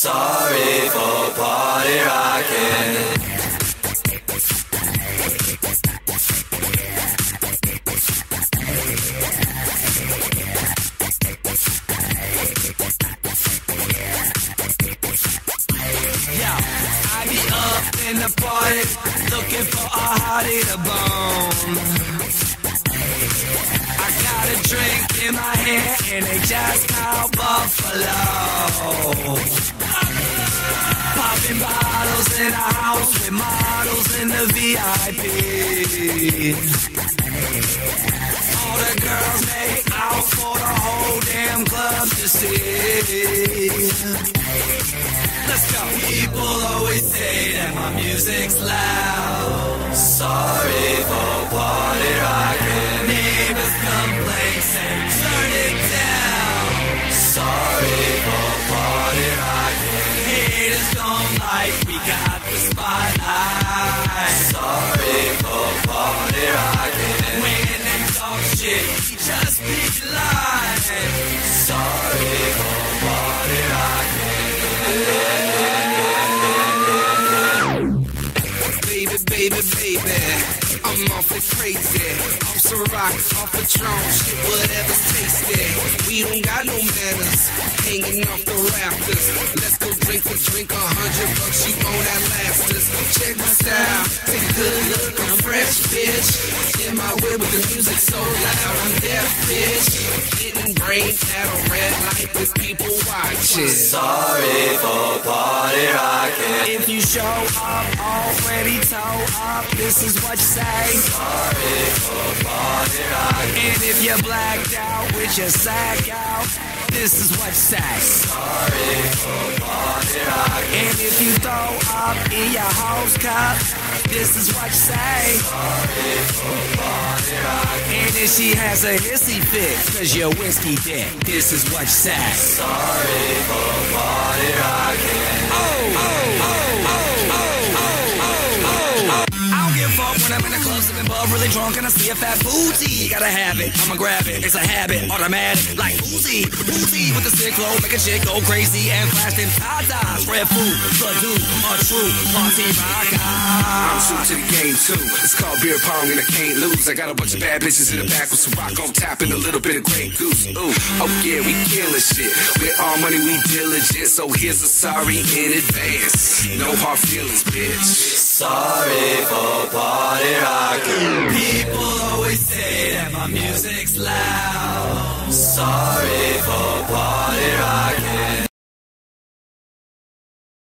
Sorry for party rocking. I be up in the party, looking for a hottie to bone. I got a drink in my hand and they just called Buffalo. Popping bottles in a house with models in the VIP. All the girls make out for the whole damn club to see. Let's go. People always say that my music's loud. Sorry for party rocking. Neighbors complain, say turn it down. Sorry for party rocking. Haters don't like we got the spotlight. Sorry for party rocking. When they talk shit, we just be lying. Sorry for party rocking. Baby, I'm awfully crazy. Off Ciroc, off Patron, shit, whatever's tasty. We don't got no manners, hanging off the rafters. Let's go drink for drink, $100, you won't outlast us. Check my style, take a good look, I'm fresh, bitch. In my way with the music so loud, I'm deaf, bitch. Getting brains at a red light with people watching. Sorry for party rocking. If you show up already toe up, this is what you say. Sorry for party rocking. And if you're blacked out with your sack out, this is what you say. Sorry for party rocking. And if you throw up in your house cup, this is what you say. Sorry for party rocking. And if she has a hissy fit, cause you're whiskey dick, this is what you say. Sorry for party rocking. When I'm in the club, sipping bub, really drunk, and I see a fat booty. Gotta have it, I'ma grab it. It's a habit, automatic, like Uzi. Uzi with the sick flow, make a chick go crazy and flash them tatas. Red food, the dude, a true party rocker. I'm true to the game too. It's called beer pong and I can't lose. I got a bunch of bad bitches in the back with some rock on tap and a little bit of Grey Goose. Ooh, oh yeah, we killing shit. With all money, we diligent. So here's a sorry in advance. No hard feelings, bitch. Sorry for party rocking. People always say that my music's loud. Sorry for party rocking.